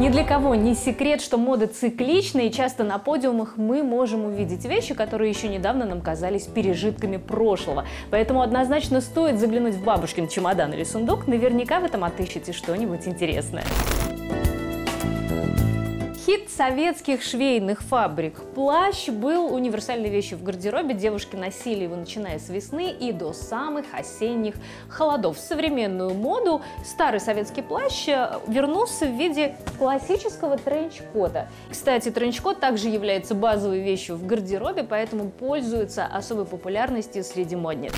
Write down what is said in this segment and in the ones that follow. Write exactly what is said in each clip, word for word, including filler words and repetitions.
Ни для кого не секрет, что мода циклична, и часто на подиумах мы можем увидеть вещи, которые еще недавно нам казались пережитками прошлого. Поэтому однозначно стоит заглянуть в бабушкин чемодан или сундук, наверняка в этом отыщете что-нибудь интересное. Хит советских швейных фабрик. Плащ был универсальной вещью в гардеробе. Девушки носили его, начиная с весны и до самых осенних холодов. В современную моду старый советский плащ вернулся в виде классического тренч-кота. Кстати, тренч-кот также является базовой вещью в гардеробе, поэтому пользуется особой популярностью среди модниц.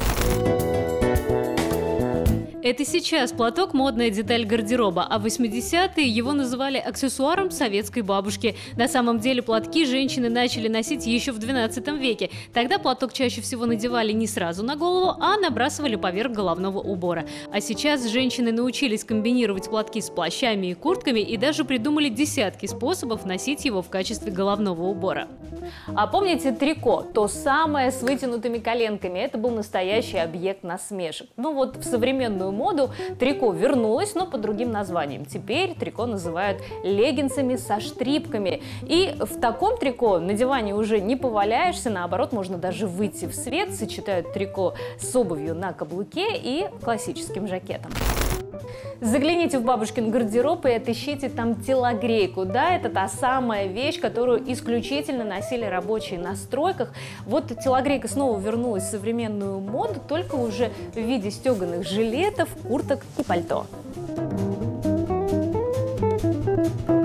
Это сейчас платок – модная деталь гардероба, а в восьмидесятые его называли аксессуаром советской бабушки. На самом деле платки женщины начали носить еще в двенадцатом веке. Тогда платок чаще всего надевали не сразу на голову, а набрасывали поверх головного убора. А сейчас женщины научились комбинировать платки с плащами и куртками и даже придумали десятки способов носить его в качестве головного убора. А помните трико? То самое с вытянутыми коленками. Это был настоящий объект насмешек. Ну вот в современную моду трико вернулось, но под другим названием. Теперь трико называют леггинсами со штрипками. И в таком трико на диване уже не поваляешься, наоборот, можно даже выйти в свет. Сочетают трико с обувью на каблуке и классическим жакетом. Загляните в бабушкин гардероб и отыщите там телогрейку. Да, это та самая вещь, которую исключительно носили рабочие на стройках. Вот телогрейка снова вернулась в современную моду, только уже в виде стеганых жилетов, курток и пальто.